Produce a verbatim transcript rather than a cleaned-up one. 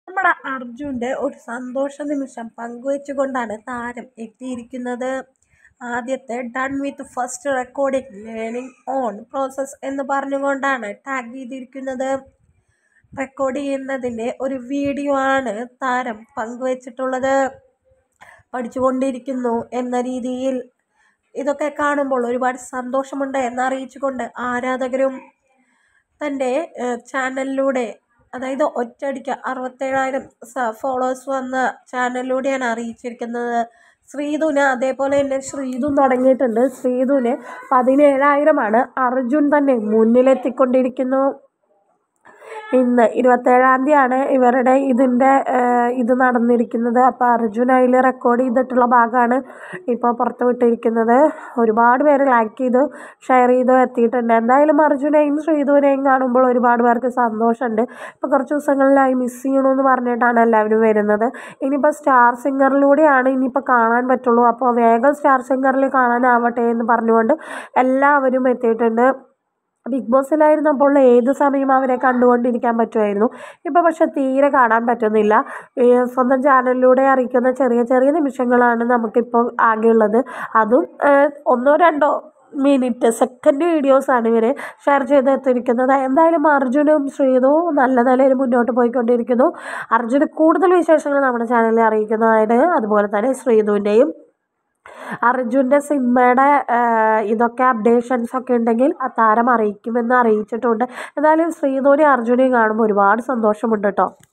നമ്മുടെ അർജുൻ്റെ ഒരു സന്തോഷ നിമിഷം പങ്കുവെച്ചുകൊണ്ടാണ് താരം എത്തിയിരിക്കുന്നത്. ആദ്യത്തെ done with first recording learning on process എന്ന് പറഞ്ഞുകൊണ്ടാണ് ടാഗ് ചെയ്തിരിക്കുന്നത്. റെക്കോർഡ് ചെയ്യുന്നതിൻ്റെ ഒരു വീഡിയോ ആണ് താരം പങ്കുവച്ചിട്ടുള്ളത്. പഠിച്ചുകൊണ്ടിരിക്കുന്നു എന്ന രീതിയിൽ ഇതൊക്കെ കാണുമ്പോൾ ഒരുപാട് സന്തോഷമുണ്ട് എന്നറിയിച്ചുകൊണ്ട് ആരാധകരും തൻ്റെ ചാനലിലൂടെ, അതായത് ഒറ്റയടിക്ക് അറുപത്തേഴായിരം ഫോളോവേഴ്സ് വന്ന ചാനലിലൂടെയാണ് അറിയിച്ചിരിക്കുന്നത്. ശ്രീധുന് അതേപോലെ തന്നെ ശ്രീധു തുടങ്ങിയിട്ടുണ്ട്. ശ്രീധുന് പതിനേഴായിരമാണ്. അർജുൻ തന്നെ മുന്നിലെത്തിക്കൊണ്ടിരിക്കുന്നു. ഇന്ന് ഇരുപത്തേഴാം തീയതിയാണ് ഇവരുടെ ഇതിൻ്റെ ഇത് നടന്നിരിക്കുന്നത്. അപ്പോൾ അർജുൻ അതിൽ റെക്കോർഡ് ചെയ്തിട്ടുള്ള ഭാഗമാണ് ഇപ്പോൾ പുറത്ത് വിട്ടിരിക്കുന്നത്. ഒരുപാട് പേര് ലൈക്ക് ചെയ്തു ഷെയർ ചെയ്തു എത്തിയിട്ടുണ്ട്. എന്തായാലും അർജുനെയും ശ്രീധുവിനെയും കാണുമ്പോൾ ഒരുപാട് പേർക്ക് സന്തോഷമുണ്ട്. ഇപ്പോൾ കുറച്ച് ദിവസങ്ങളിലായി മിസ് ചെയ്യണമെന്ന് പറഞ്ഞിട്ടാണ് എല്ലാവരും വരുന്നത്. ഇനിയിപ്പോൾ സ്റ്റാർ സിംഗറിലൂടെയാണ് ഇനിയിപ്പോൾ കാണാൻ പറ്റുള്ളൂ. അപ്പോൾ വേഗം സ്റ്റാർ സിംഗറിൽ കാണാനാവട്ടെ എന്ന് പറഞ്ഞുകൊണ്ട് എല്ലാവരും എത്തിയിട്ടുണ്ട്. ബിഗ് ബോസിലായിരുന്നപ്പോൾ ഏത് സമയം അവരെ കണ്ടുകൊണ്ടിരിക്കാൻ പറ്റുമായിരുന്നു. ഇപ്പോൾ പക്ഷെ തീരെ കാണാൻ പറ്റുന്നില്ല. സ്വന്തം ചാനലിലൂടെ അറിയിക്കുന്ന ചെറിയ ചെറിയ നിമിഷങ്ങളാണ് നമുക്കിപ്പോൾ ആകെയുള്ളത്. അതും ഒന്നോ രണ്ടോ മിനിറ്റ് സെക്കൻഡ് വീഡിയോസാണ് ഇവർ ഷെയർ ചെയ്ത് എത്തിയിരിക്കുന്നത്. എന്തായാലും അർജുനും ശ്രീധുവും നല്ല നിലയിൽ മുന്നോട്ട് പോയിക്കൊണ്ടിരിക്കുന്നു. അർജുന് കൂടുതൽ വിശേഷങ്ങൾ നമ്മുടെ ചാനലിൽ അറിയിക്കുന്നതായിട്ട്, അതുപോലെ തന്നെ ശ്രീധുവിൻ്റെയും അർജുൻ്റെ സിനിമയുടെ ഇതൊക്കെ അപ്ഡേഷൻസൊക്കെ ഉണ്ടെങ്കിൽ ആ താരം അറിയിക്കുമെന്ന് അറിയിച്ചിട്ടുണ്ട്. എന്തായാലും ശ്രീധുവിനെയും അർജുനെയും കാണുമ്പോൾ ഒരുപാട് സന്തോഷമുണ്ട് കേട്ടോ.